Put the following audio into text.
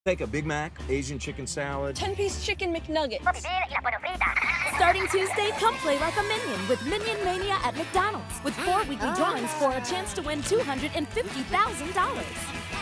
Take a Big Mac, Asian chicken salad. 10-piece chicken McNugget. Starting Tuesday, come play like a Minion with Minion Mania at McDonald's with 4 weekly drawings for a chance to win $250,000.